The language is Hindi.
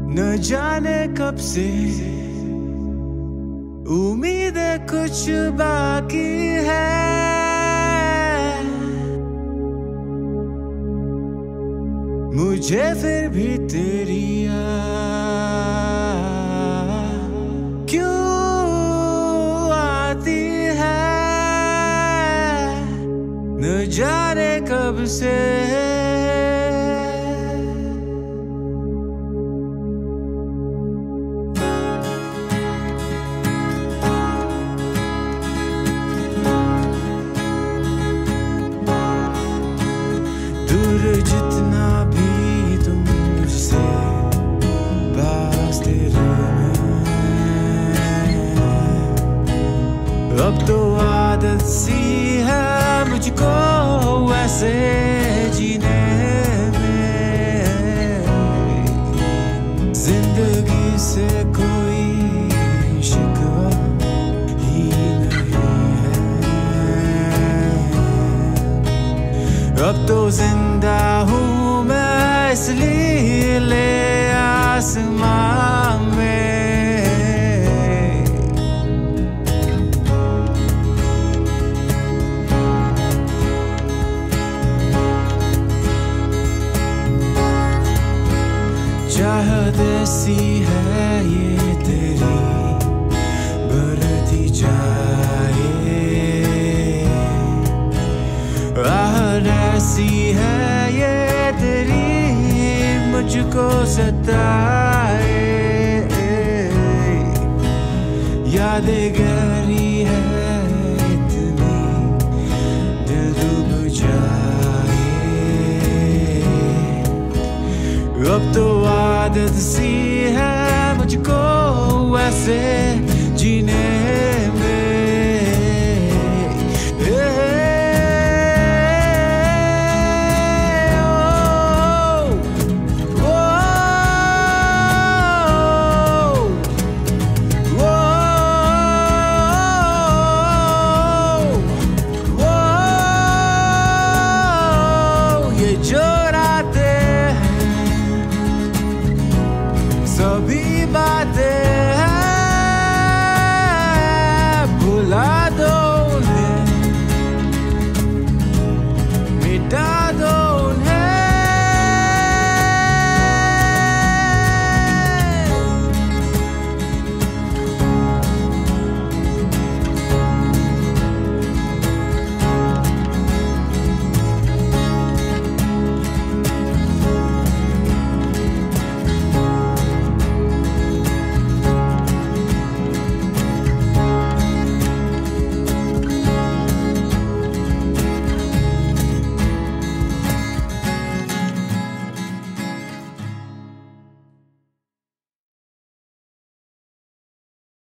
न जाने कब से उम्मीद कुछ बाकी है। मुझे फिर भी तेरी याद क्यों आती है, न जाने कब से। दूर जितना भी तुम मुझसे, पास तेरे में। अब तो आदत सी है मुझको ऐसे जीने में। जिंदगी से कोई शिकवा ही नहीं है। अब तो जिंदा हूँ मैं इसलिए ले आसमां में। चाहत ऐसी है ये तेरी बढ़ती जाए, आहट ऐसी है ये तेरी मुझको सताए। यादें गहरी है इतनी दिल डूब जाए। अब तो आदत सी है मुझको ऐसे